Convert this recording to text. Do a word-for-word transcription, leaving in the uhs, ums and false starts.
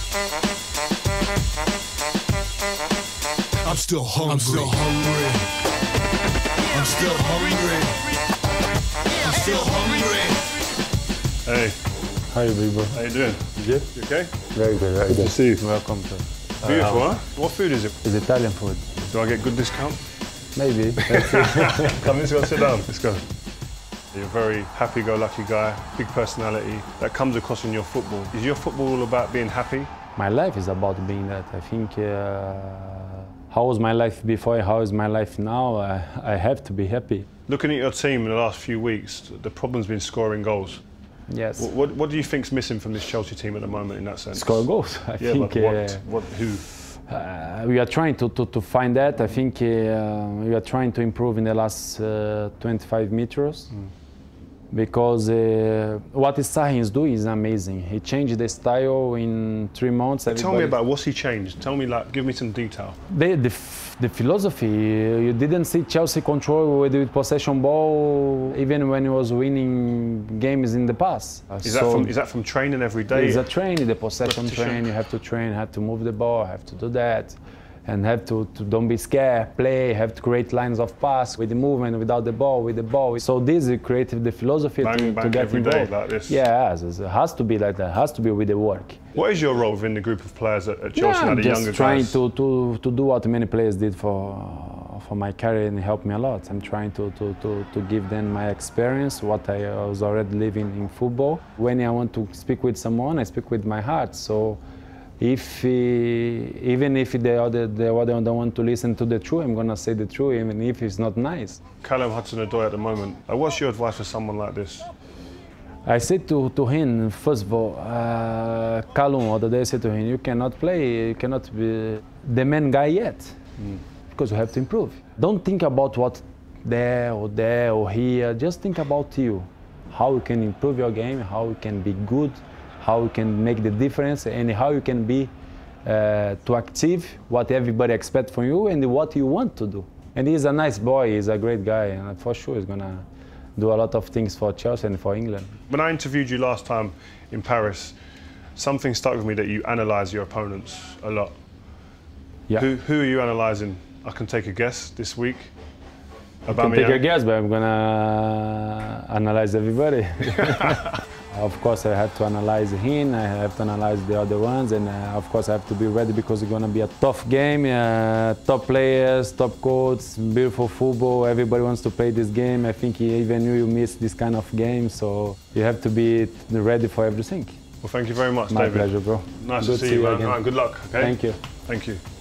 I'm still hungry. I'm still hungry. I'm still hungry. I'm still hungry. Hey. Hi, big bro. How you doing? Good? You okay? Very good, very Good good. to see you. Welcome to... Beautiful, Uh, huh? What food is it? It's Italian food. Do I get good discount? Maybe. Come, let's go sit down. Let's go. You're a very happy-go-lucky guy, big personality. That comes across in your football. Is your football all about being happy? My life is about being that. I think uh, how was my life before, how is my life now? I, I have to be happy. Looking at your team in the last few weeks, the problem's been scoring goals. Yes. What, what, what do you think's missing from this Chelsea team at the moment in that sense? Score goals. I yeah, think. but what, Uh, what, who? Uh, we are trying to, to, to find that. I think uh, we are trying to improve in the last uh, twenty-five meters. Mm. Because uh, what Sahin is doing is amazing. He changed the style in three months. Tell me about what's he changed. Tell me, like, give me some detail. The, the, the philosophy, you didn't see Chelsea control with, with possession ball even when he was winning games in the past. Is, so that, from, is that from training every day? It's a training, the possession Repetition. train. You have to train, have to move the ball, have to do that. And have to, to don't be scared, play, have to create lines of pass with the movement, without the ball, with the ball. So this is creative, the philosophy bang, to, bang to get every involved. day like this. Yeah, it has, it has to be like that, it has to be with the work. What is your role within the group of players at, at Chelsea Yeah, now, I'm the just younger trying guys? to, to, to do what many players did for, for my career and help me a lot. I'm trying to, to, to, to give them my experience, what I was already living in football. When I want to speak with someone, I speak with my heart. So if he, even if the other, the other don't want to listen to the truth, I'm gonna say the truth, even if it's not nice. Callum Hudson-Odoi at the moment. Uh, what's your advice for someone like this? I said to, to him, first of all, uh, Callum, other day I said to him, you cannot play, you cannot be the main guy yet, mm. because you have to improve. Don't think about what there or there or here, just think about you. How you can improve your game, how you can be good, how you can make the difference, and how you can be uh, to achieve what everybody expects from you and what you want to do. And he's a nice boy, he's a great guy, and for sure he's gonna do a lot of things for Chelsea and for England. When I interviewed you last time in Paris, something stuck with me that you analyse your opponents a lot. Yeah. Who, who are you analysing? I can take a guess this week. I can take a guess, but I'm gonna analyse everybody. Of course, I have to analyze him, I have to analyze the other ones, and uh, of course I have to be ready because it's going to be a tough game, uh, top players, top coach, beautiful football, everybody wants to play this game. I think even you, you miss this kind of game, so you have to be ready for everything. Well, thank you very much, My David. pleasure, bro. Nice Good to see to you, you man. again. All right, good luck, okay? Thank you. Thank you.